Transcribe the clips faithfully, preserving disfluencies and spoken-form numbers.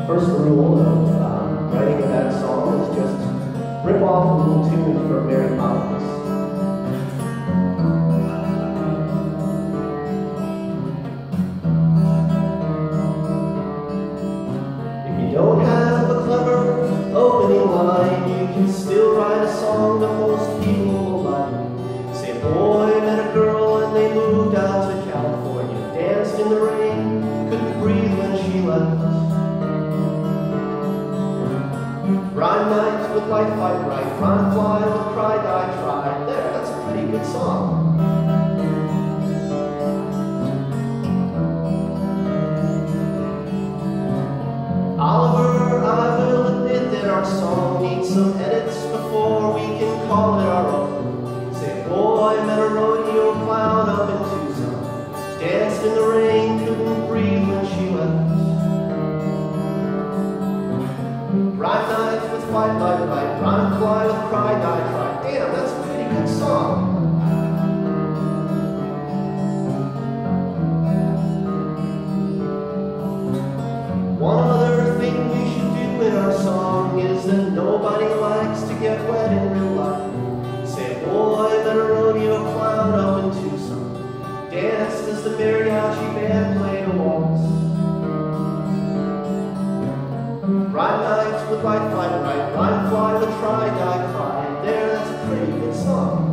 First rule of um, writing a bad song is just rip off a little tune from Mary Poppins. If you don't have a clever opening line, you can still write a song that most people will like. Say a boy met a girl and they moved out to California, danced in the rain, couldn't breathe when she left. Rhyme night with light, fight right, rhyme fly with cry, die, try. There, that's a pretty good song. Oliver, I will admit that our song needs some edits before we can call it our own. Say a boy met a rodeo clown up in Tucson, danced in the rain, couldn't breathe when she left. Rhyme night with fight, light, light, rhyme fly with cry, die, try. Damn, that's a pretty good song. One other thing we should do in our song is that nobody likes to get wet in real life. Say a boy met a rodeo clown up in Tucson, danced as the mariachi band played a waltz. Rhyme nights with light, fight right, rhyme fly with try, die, cry. And there, that's a pretty good song.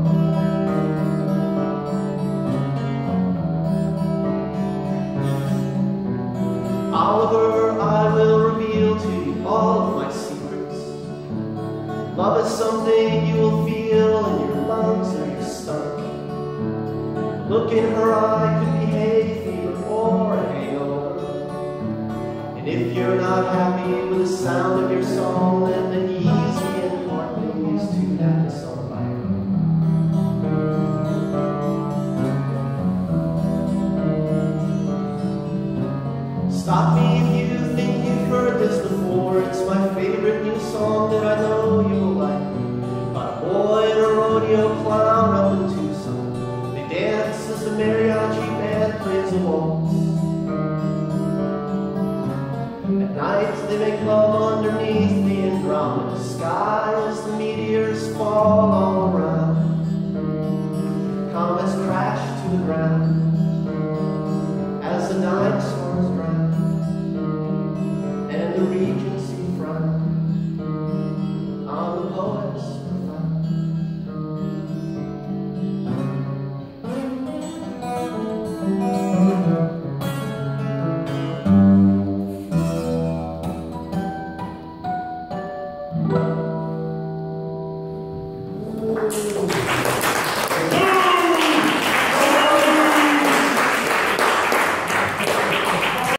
Oliver, I will reveal to you all of my secrets. Love is something you will feel in your lungs or your stomach. Look in her eye could be hay fever or a hangover. And if you're not happy with the sound of your song, then the easy and hard thing is to have the song by your. Stop me if you think you've heard this before. It's my favorite new song that I know you'll like. By a boy and a rodeo clown up in Tucson. They dance as the mariachi band plays a waltz. At night they make love underneath the Andromeda sky as the meteors fall all around. Comets crash to the ground.